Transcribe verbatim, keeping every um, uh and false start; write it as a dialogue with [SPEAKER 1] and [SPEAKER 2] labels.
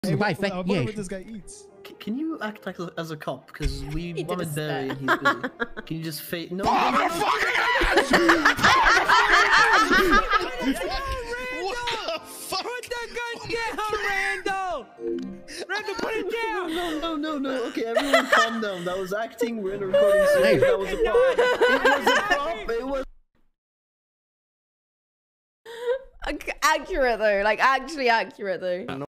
[SPEAKER 1] Hey,
[SPEAKER 2] Bye,
[SPEAKER 1] I
[SPEAKER 2] thank
[SPEAKER 1] wonder
[SPEAKER 2] you.
[SPEAKER 1] what this guy eats.
[SPEAKER 3] C can you act like a, as a cop? Because we
[SPEAKER 4] He
[SPEAKER 3] want to
[SPEAKER 4] did a
[SPEAKER 3] bury
[SPEAKER 4] stare.
[SPEAKER 3] and he's busy. Can you just fake? No, no, no, no.
[SPEAKER 5] What the fuck?
[SPEAKER 6] Put the gun down, Randall! Randall, put it down!
[SPEAKER 3] No, no, no, no. Okay, everyone calm down. That was acting. We're in a recording studio. That was a prop. It was a prop. It was.
[SPEAKER 4] Accurate though, like actually accurate though.